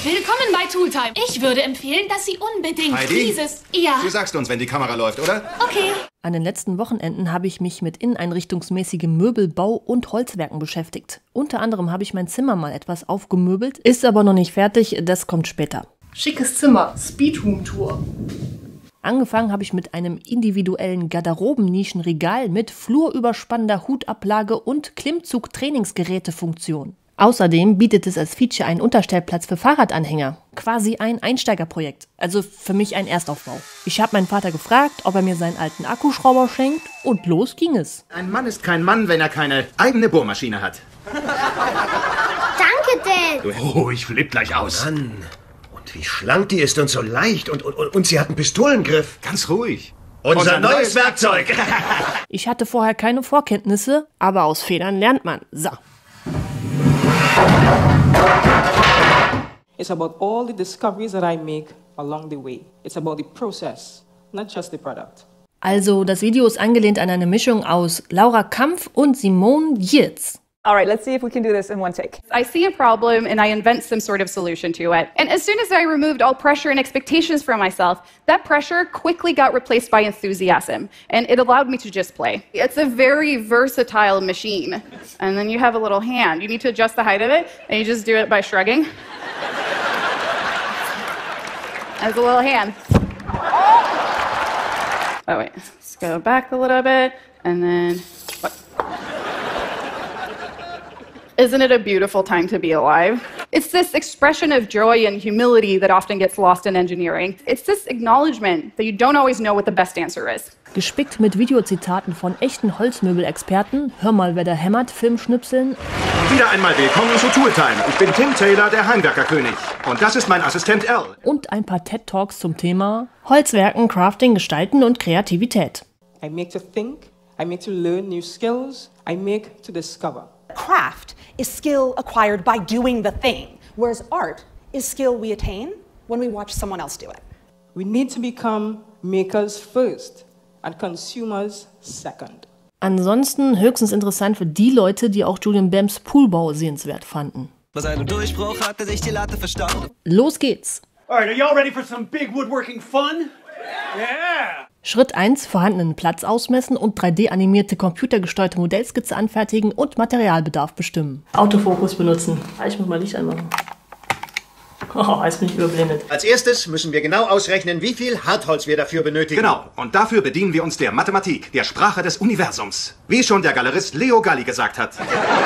Willkommen bei Tooltime. Ich würde empfehlen, dass Sie unbedingt Heidi? Ja. Du sagst uns, wenn die Kamera läuft, oder? Okay. An den letzten Wochenenden habe ich mich mit inneneinrichtungsmäßigem Möbelbau und Holzwerken beschäftigt. Unter anderem habe ich mein Zimmer mal etwas aufgemöbelt, ist aber noch nicht fertig, das kommt später. Schickes Zimmer, Speedroom-Tour. Angefangen habe ich mit einem individuellen Garderobennischenregal mit flurüberspannender Hutablage und Klimmzug-Trainingsgerätefunktion. Außerdem bietet es als Feature einen Unterstellplatz für Fahrradanhänger. Quasi ein Einsteigerprojekt. Also für mich ein Erstaufbau. Ich habe meinen Vater gefragt, ob er mir seinen alten Akkuschrauber schenkt und los ging es. Ein Mann ist kein Mann, wenn er keine eigene Bohrmaschine hat. Danke, Dad. Oh, ich flipp gleich aus. Mann, und wie schlank die ist und so leicht. Und sie hat einen Pistolengriff. Ganz ruhig. Unser neues Werkzeug. Ich hatte vorher keine Vorkenntnisse, aber aus Fehlern lernt man. So. It's about all the discoveries that I make along the way. It's about the process, not just the product. Also, das Video ist angelehnt an eine Mischung aus Laura Kampf und Simone Giertz. All right, let's see if we can do this in one take. I see a problem and I invent some sort of solution to it. And as soon as I removed all pressure and expectations from myself, that pressure quickly got replaced by enthusiasm. And it allowed me to just play. It's a very versatile machine. And then you have a little hand. You need to adjust the height of it, and you just do it by shrugging. As a little hand. Oh, wait. Let's go back a little bit, and then... Isn't it a beautiful time to be alive? It's this expression of joy and humility that often gets lost in engineering. It's this acknowledgement that you don't always know what the best answer is. Gespickt mit Videozitaten von echten Holzmöbelexperten, hör mal, wer da hämmert, Filmschnipseln. Wieder einmal willkommen zu Tooltime. Ich bin Tim Taylor, der Heimwerkerkönig. Und das ist mein Assistent Al. Und ein paar TED-Talks zum Thema Holzwerken, Crafting, Gestalten und Kreativität. I make to think, I make to learn new skills, I make to discover. Craft is skill acquired by doing the thing, whereas art is skill we attain when we watch someone else do it. We need to become makers first and consumers second. Ansonsten höchstens interessant für die Leute, die auch Julian Bams Poolbau sehenswert fanden. Bei seinem Durchbruch hatte sich die Latte verstaucht. Los geht's! Alright, are y'all ready for some big woodworking fun? Yeah! Schritt 1, vorhandenen Platz ausmessen und 3D-animierte computergesteuerte Modellskizze anfertigen und Materialbedarf bestimmen. Autofokus benutzen. Ich muss mal Licht anmachen. Oh, jetzt bin ich überblendet. Als erstes müssen wir genau ausrechnen, wie viel Hartholz wir dafür benötigen. Genau, und dafür bedienen wir uns der Mathematik, der Sprache des Universums. Wie schon der Galerist Leo Galli gesagt hat.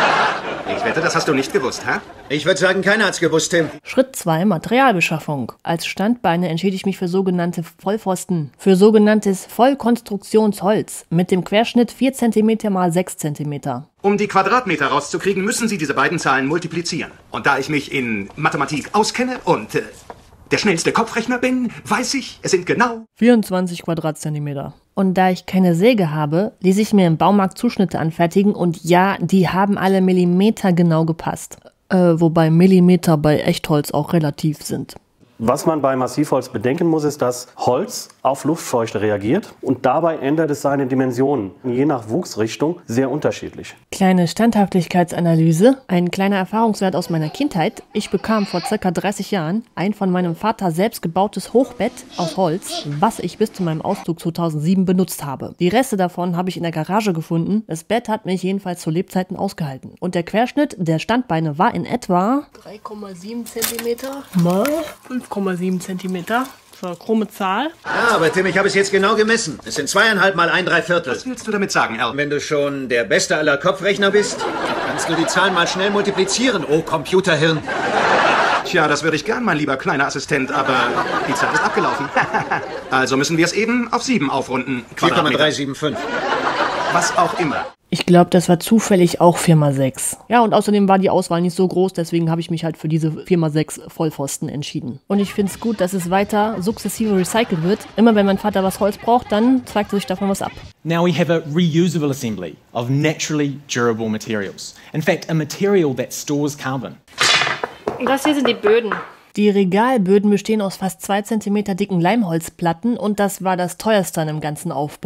Ich wette, das hast du nicht gewusst, hä? Ich würde sagen, keiner hat's gewusst, Tim. Schritt 2, Materialbeschaffung. Als Standbeine entschiede ich mich für sogenannte Vollpfosten, für sogenanntes Vollkonstruktionsholz mit dem Querschnitt 4 cm x 6 cm. Um die Quadratmeter rauszukriegen, müssen Sie diese beiden Zahlen multiplizieren. Und da ich mich in Mathematik auskenne und der schnellste Kopfrechner bin, weiß ich, es sind genau 24 Quadratzentimeter. Und da ich keine Säge habe, ließ ich mir im Baumarkt Zuschnitte anfertigen und ja, die haben alle Millimeter genau gepasst. Wobei Millimeter bei Echtholz auch relativ sind. Was man bei Massivholz bedenken muss, ist, dass Holz auf Luftfeuchte reagiert und dabei ändert es seine Dimensionen, je nach Wuchsrichtung sehr unterschiedlich. Kleine Standhaftigkeitsanalyse, ein kleiner Erfahrungswert aus meiner Kindheit. Ich bekam vor ca. 30 Jahren ein von meinem Vater selbst gebautes Hochbett aus Holz, was ich bis zu meinem Auszug 2007 benutzt habe. Die Reste davon habe ich in der Garage gefunden. Das Bett hat mich jedenfalls zu Lebzeiten ausgehalten. Und der Querschnitt der Standbeine war in etwa 3,7 cm mal 5,7 cm. Das war eine krumme Zahl. Ja, aber Tim, ich habe es jetzt genau gemessen. Es sind 2,5 mal 1,3. Was willst du damit sagen, Al? Wenn du schon der beste aller Kopfrechner bist, kannst du die Zahlen mal schnell multiplizieren, oh Computerhirn. Tja, das würde ich gern, mein lieber kleiner Assistent, aber die Zeit ist abgelaufen. Also müssen wir es eben auf 7 aufrunden. 4,375. Was auch immer. Ich glaube, das war zufällig auch 4x6. Ja, und außerdem war die Auswahl nicht so groß, deswegen habe ich mich halt für diese 4x6 Vollpfosten entschieden. Und ich finde es gut, dass es weiter sukzessive recycelt wird. Immer wenn mein Vater was Holz braucht, dann zeigt sich davon was ab. Now we have a reusable assembly of naturally durable materials. In fact, a material that stores carbon. Und das hier sind die Böden. Die Regalböden bestehen aus fast 2 cm dicken Leimholzplatten und das war das teuerste an dem ganzen Aufbau.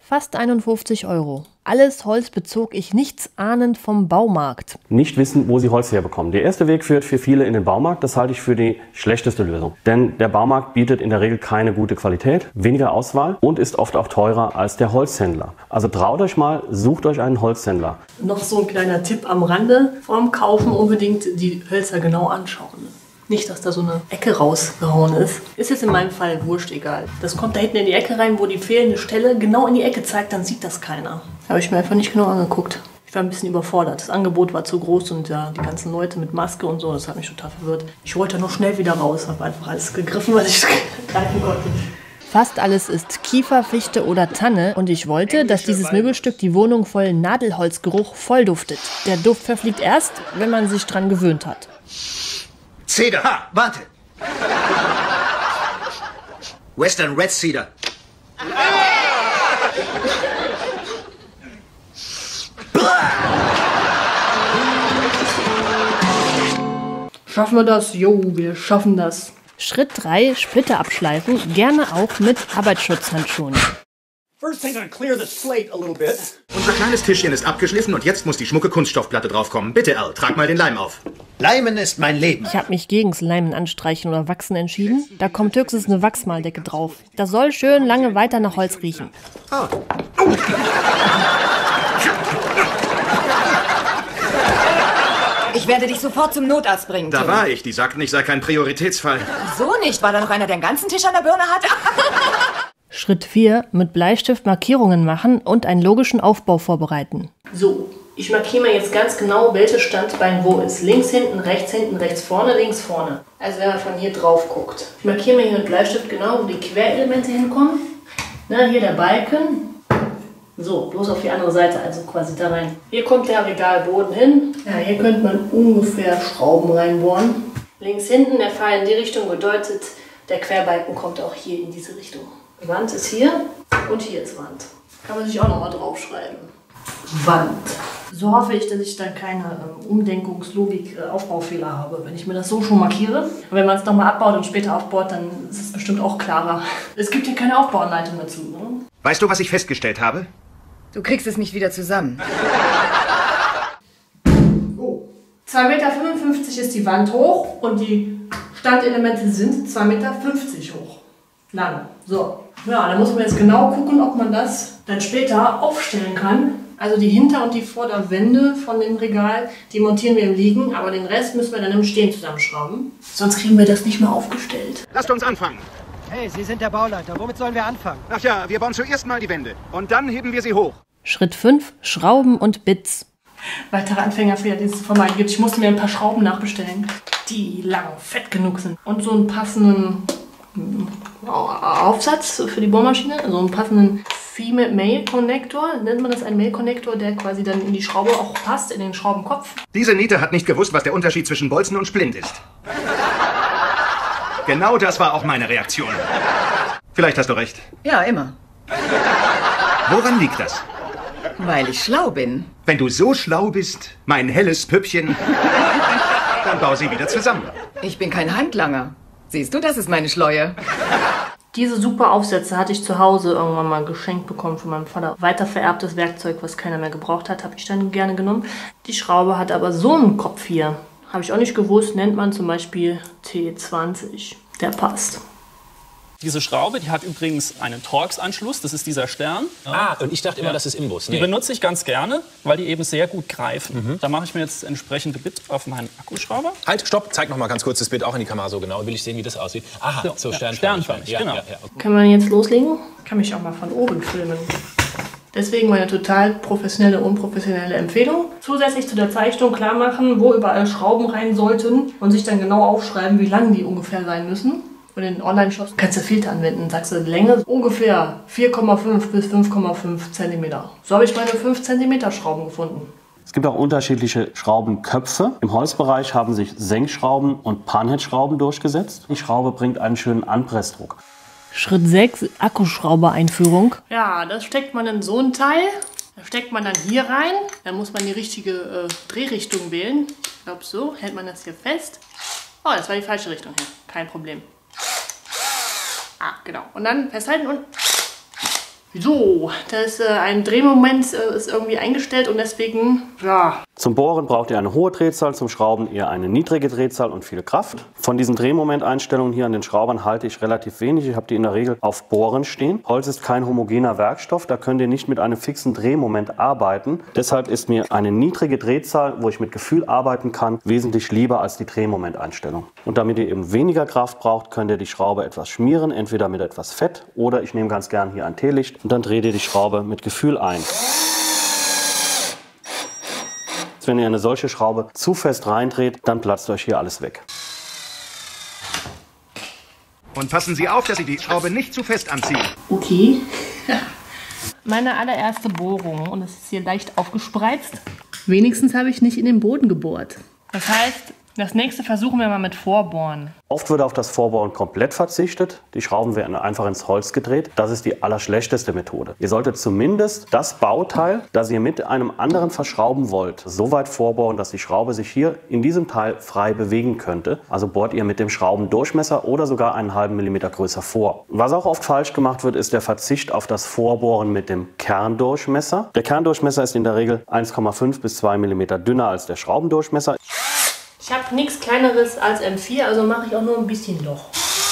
Fast 51 €. Alles Holz bezog ich nichts ahnend vom Baumarkt. Nicht wissen, wo sie Holz herbekommen. Der erste Weg führt für viele in den Baumarkt. Das halte ich für die schlechteste Lösung. Denn der Baumarkt bietet in der Regel keine gute Qualität, weniger Auswahl und ist oft auch teurer als der Holzhändler. Also traut euch mal, sucht euch einen Holzhändler. Noch so ein kleiner Tipp am Rande. Vorm Kaufen unbedingt die Hölzer genau anschauen. Nicht, dass da so eine Ecke rausgehauen ist. Ist jetzt in meinem Fall wurscht egal. Das kommt da hinten in die Ecke rein, wo die fehlende Stelle genau in die Ecke zeigt, dann sieht das keiner. Habe ich mir einfach nicht genau angeguckt. Ich war ein bisschen überfordert. Das Angebot war zu groß und ja, die ganzen Leute mit Maske und so, das hat mich total verwirrt. Ich wollte noch schnell wieder raus, habe einfach alles gegriffen, was ich greifen konnte. Fast alles ist Kiefer, Fichte oder Tanne und ich wollte, dass dieses Möbelstück die Wohnung voll Nadelholzgeruch voll duftet. Der Duft verfliegt erst, wenn man sich dran gewöhnt hat. Cedar, ha, warte. Western Red Cedar. Schaffen wir das? Jo, wir schaffen das. Schritt 3, Splitter abschleifen, gerne auch mit Arbeitsschutzhandschuhen. First thing, I'm gonna clear the slate a little bit. Unser kleines Tischchen ist abgeschliffen und jetzt muss die schmucke Kunststoffplatte draufkommen. Bitte, Al, trag mal den Leim auf. Leimen ist mein Leben. Ich habe mich gegens Leimen, Anstreichen oder Wachsen entschieden. Da kommt höchstens eine Wachsmaldecke drauf. Das soll schön lange weiter nach Holz riechen. Oh. Ich werde dich sofort zum Notarzt bringen. Da war ich. Die sagten, ich sei kein Prioritätsfall. So nicht. War da noch einer, der den ganzen Tisch an der Birne hat? Schritt 4, mit Bleistift Markierungen machen und einen logischen Aufbau vorbereiten. So, ich markiere mir jetzt ganz genau, welches Standbein wo ist. Links hinten, rechts vorne, links vorne. Also wenn man von hier drauf guckt. Ich markiere mir hier mit Bleistift genau, wo die Querelemente hinkommen. Na, hier der Balken. So, bloß auf die andere Seite, also quasi da rein. Hier kommt der Regalboden hin. Ja, hier könnte man ungefähr Schrauben reinbohren. Links hinten, der Pfeil in die Richtung bedeutet, der Querbalken kommt auch hier in diese Richtung. Die Wand ist hier und hier ist Wand. Kann man sich auch nochmal draufschreiben. Wand. So hoffe ich, dass ich dann keine Aufbaufehler habe, wenn ich mir das so schon markiere. Und wenn man es nochmal abbaut und später aufbaut, dann ist es bestimmt auch klarer. Es gibt hier keine Aufbauanleitung dazu. Ne? Weißt du, was ich festgestellt habe? Du kriegst es nicht wieder zusammen. Oh. 2,55 Meter ist die Wand hoch und die Standelemente sind 2,50 Meter hoch. Lang. So. Ja, da muss man jetzt genau gucken, ob man das dann später aufstellen kann. Also die Hinter- und die Vorderwände von dem Regal, die montieren wir im Liegen, aber den Rest müssen wir dann im Stehen zusammenschrauben. Sonst kriegen wir das nicht mehr aufgestellt. Lasst uns anfangen. Hey, Sie sind der Bauleiter. Womit sollen wir anfangen? Ach ja, wir bauen zuerst mal die Wände und dann heben wir sie hoch. Schritt 5, Schrauben und Bits. Weitere Anfängerfehler, die es von mir gibt. Ich musste mir ein paar Schrauben nachbestellen, die lang, fett genug sind. Und so einen passenden Aufsatz für die Bohrmaschine, also einen passenden Female-Male-Connector, nennt man das, ein Male-Connector, der quasi dann in die Schraube auch passt, in den Schraubenkopf. Diese Niete hat nicht gewusst, was der Unterschied zwischen Bolzen und Splint ist. Genau das war auch meine Reaktion. Vielleicht hast du recht. Ja, immer. Woran liegt das? Weil ich schlau bin. Wenn du so schlau bist, mein helles Püppchen, dann bau sie wieder zusammen. Ich bin kein Handlanger. Siehst du, das ist meine Schleue. Diese super Aufsätze hatte ich zu Hause irgendwann mal geschenkt bekommen von meinem Vater. Weiter vererbtes Werkzeug, was keiner mehr gebraucht hat, habe ich dann gerne genommen. Die Schraube hat aber so einen Kopf hier. Habe ich auch nicht gewusst, nennt man zum Beispiel T20. Der passt. Diese Schraube, die hat übrigens einen Torx-Anschluss, das ist dieser Stern. Ah, und ich dachte immer, das ist Imbus. Die benutze ich ganz gerne, weil die eben sehr gut greifen. Da mache ich mir jetzt entsprechende Bit auf meinen Akkuschrauber. Halt, stopp, zeig noch mal ganz kurz das Bild auch in die Kamera so genau. Will ich sehen, wie das aussieht. Aha, so sternförmig, ja, genau. Ja, ja. Können wir jetzt loslegen? Kann mich auch mal von oben filmen. Deswegen meine total professionelle, unprofessionelle Empfehlung. Zusätzlich zu der Zeichnung klar machen, wo überall Schrauben rein sollten und sich dann genau aufschreiben, wie lang die ungefähr sein müssen. Und in den Online-Shops kannst du Filter anwenden. Sagst du, Länge ungefähr 4,5 bis 5,5 cm. So habe ich meine 5 cm Schrauben gefunden. Es gibt auch unterschiedliche Schraubenköpfe. Im Holzbereich haben sich Senkschrauben und Panhead-Schrauben durchgesetzt. Die Schraube bringt einen schönen Anpressdruck. Schritt 6, Akkuschrauber-Einführung. Ja, das steckt man in so ein Teil. Da steckt man dann hier rein. Dann muss man die richtige Drehrichtung wählen. Ich glaube, so hält man das hier fest. Oh, das war die falsche Richtung hier. Kein Problem. Ah, genau. Und dann festhalten und So, das ein Drehmoment ist irgendwie eingestellt und deswegen, ja. Zum Bohren braucht ihr eine hohe Drehzahl, zum Schrauben eher eine niedrige Drehzahl und viel Kraft. Von diesen Drehmomenteinstellungen hier an den Schraubern halte ich relativ wenig. Ich habe die in der Regel auf Bohren stehen. Holz ist kein homogener Werkstoff, da könnt ihr nicht mit einem fixen Drehmoment arbeiten. Deshalb ist mir eine niedrige Drehzahl, wo ich mit Gefühl arbeiten kann, wesentlich lieber als die Drehmomenteinstellung. Und damit ihr eben weniger Kraft braucht, könnt ihr die Schraube etwas schmieren, entweder mit etwas Fett oder ich nehme ganz gern hier ein Teelicht und dann dreht ihr die Schraube mit Gefühl ein. Wenn ihr eine solche Schraube zu fest reindreht, dann platzt euch hier alles weg. Und passen Sie auf, dass Sie die Schraube nicht zu fest anziehen. Okay. Meine allererste Bohrung und es ist hier leicht aufgespreizt. Wenigstens habe ich nicht in den Boden gebohrt. Das heißt, das nächste versuchen wir mal mit Vorbohren. Oft wird auf das Vorbohren komplett verzichtet. Die Schrauben werden einfach ins Holz gedreht. Das ist die allerschlechteste Methode. Ihr solltet zumindest das Bauteil, das ihr mit einem anderen verschrauben wollt, so weit vorbohren, dass die Schraube sich hier in diesem Teil frei bewegen könnte. Also bohrt ihr mit dem Schraubendurchmesser oder sogar einen halben Millimeter größer vor. Was auch oft falsch gemacht wird, ist der Verzicht auf das Vorbohren mit dem Kerndurchmesser. Der Kerndurchmesser ist in der Regel 1,5 bis 2 Millimeter dünner als der Schraubendurchmesser. Ich habe nichts Kleineres als M4, also mache ich auch nur ein bisschen Loch.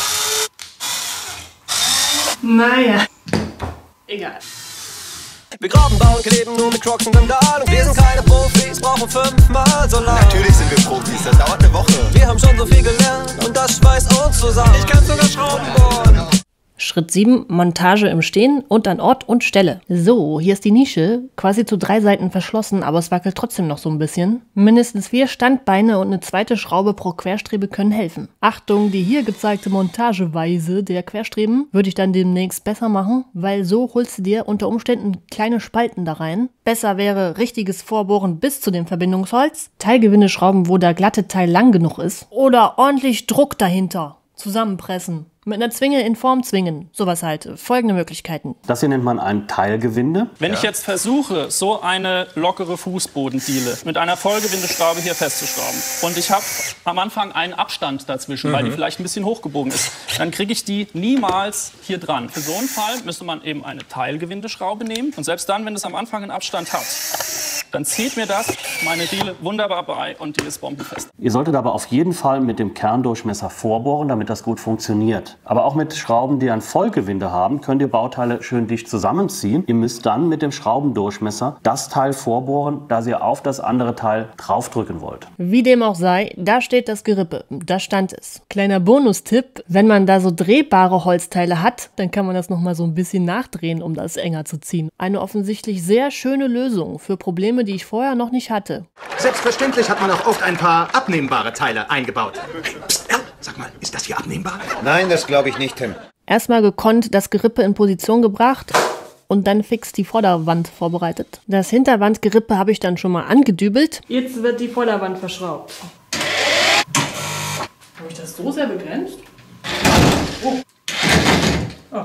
Naja, egal. Wir graben, bauen, kleben nur mit Crocs und Sandalen. Und wir sind keine Profis, brauchen 5-mal so lang. Natürlich sind wir Profis, das dauert eine Woche. Wir haben schon so viel gelernt und das schweißt uns zusammen. Ich kann sogar Schrauben bohren. Schritt 7, Montage im Stehen und an Ort und Stelle. So, hier ist die Nische, quasi zu 3 Seiten verschlossen, aber es wackelt trotzdem noch so ein bisschen. Mindestens 4 Standbeine und eine zweite Schraube pro Querstrebe können helfen. Achtung, die hier gezeigte Montageweise der Querstreben würde ich dann demnächst besser machen, weil so holst du dir unter Umständen kleine Spalten da rein. Besser wäre richtiges Vorbohren bis zu dem Verbindungsholz, Teilgewindeschrauben, wo der glatte Teil lang genug ist oder ordentlich Druck dahinter. Zusammenpressen. Mit einer Zwinge in Form zwingen. Sowas halt. Folgende Möglichkeiten. Das hier nennt man ein Teilgewinde. Wenn ich jetzt versuche, so eine lockere Fußbodendiele mit einer Vollgewindeschraube hier festzuschrauben und ich habe am Anfang einen Abstand dazwischen, weil die vielleicht ein bisschen hochgebogen ist, dann kriege ich die niemals hier dran. Für so einen Fall müsste man eben eine Teilgewindeschraube nehmen und selbst dann, wenn es am Anfang einen Abstand hat, dann zieht mir das meine Diele wunderbar bei und die ist bombenfest. Ihr solltet aber auf jeden Fall mit dem Kerndurchmesser vorbohren, damit das gut funktioniert. Aber auch mit Schrauben, die ein Vollgewinde haben, könnt ihr Bauteile schön dicht zusammenziehen. Ihr müsst dann mit dem Schraubendurchmesser das Teil vorbohren, das ihr auf das andere Teil draufdrücken wollt. Wie dem auch sei, da steht das Gerippe. Da stand es. Kleiner Bonustipp, wenn man da so drehbare Holzteile hat, dann kann man das nochmal so ein bisschen nachdrehen, um das enger zu ziehen. Eine offensichtlich sehr schöne Lösung für Probleme, die ich vorher noch nicht hatte. Selbstverständlich hat man auch oft ein paar abnehmbare Teile eingebaut. Psst, sag mal, ist das hier abnehmbar? Nein, das glaube ich nicht, Tim. Erstmal gekonnt das Gerippe in Position gebracht und dann fix die Vorderwand vorbereitet. Das Hinterwandgerippe habe ich dann schon mal angedübelt. Jetzt wird die Vorderwand verschraubt. Habe ich das so sehr begrenzt? Oh. Oh.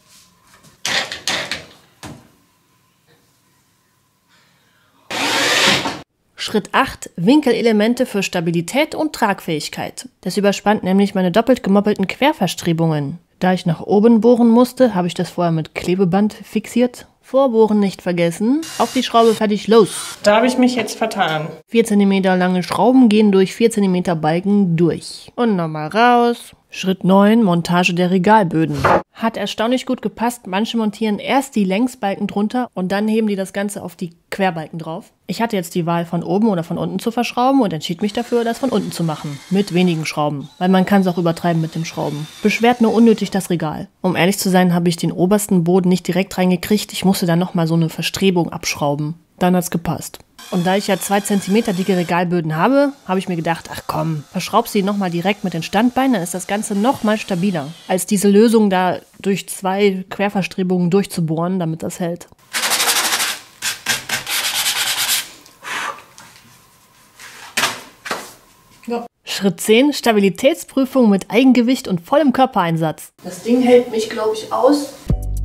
Schritt 8. Winkelelemente für Stabilität und Tragfähigkeit. Das überspannt nämlich meine doppelt gemoppelten Querverstrebungen. Da ich nach oben bohren musste, habe ich das vorher mit Klebeband fixiert. Vorbohren nicht vergessen. Auf die Schraube, fertig, los. Da habe ich mich jetzt vertan. 4 cm lange Schrauben gehen durch 4 cm Balken durch. Und nochmal raus. Schritt 9, Montage der Regalböden. Hat erstaunlich gut gepasst. Manche montieren erst die Längsbalken drunter und dann heben die das Ganze auf die Querbalken drauf. Ich hatte jetzt die Wahl, von oben oder von unten zu verschrauben und entschied mich dafür, das von unten zu machen. Mit wenigen Schrauben, weil man kann es auch übertreiben mit dem Schrauben. Beschwert nur unnötig das Regal. Um ehrlich zu sein, habe ich den obersten Boden nicht direkt reingekriegt. Ich musste dann nochmal so eine Verstrebung abschrauben. Dann hat's gepasst. Und da ich ja 2 cm dicke Regalböden habe, habe ich mir gedacht, ach komm, verschraubst die nochmal direkt mit den Standbeinen, dann ist das Ganze nochmal stabiler, als diese Lösung da durch 2 Querverstrebungen durchzubohren, damit das hält. Ja. Schritt 10, Stabilitätsprüfung mit Eigengewicht und vollem Körpereinsatz. Das Ding hält mich, glaube ich, aus.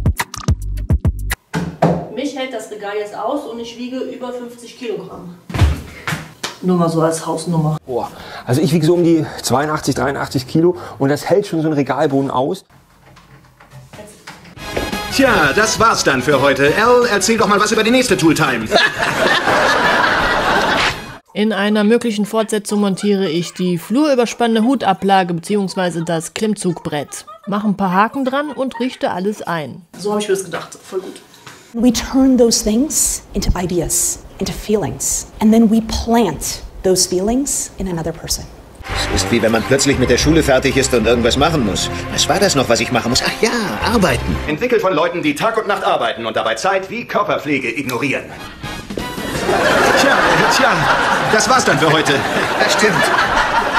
Mich hält das Regal jetzt aus und ich wiege über 50 Kilogramm. Nur mal so als Hausnummer. Boah, also ich wiege so um die 82, 83 Kilo und das hält schon so ein Regalboden aus. Tja, das war's dann für heute. Al, erzähl doch mal was über die nächste Tooltime. In einer möglichen Fortsetzung montiere ich die flurüberspannende Hutablage bzw. das Klimmzugbrett. Mache ein paar Haken dran und richte alles ein. So habe ich mir das gedacht. Voll gut. We turn those things into ideas, into feelings, and then we plant those feelings in another person. Es ist wie wenn man plötzlich mit der Schule fertig ist und irgendwas machen muss. Was war das noch, was ich machen muss? Ach ja, arbeiten. Entwickelt von Leuten, die Tag und Nacht arbeiten und dabei Zeit wie Körperpflege ignorieren. Tja, das war's dann für heute. Das stimmt.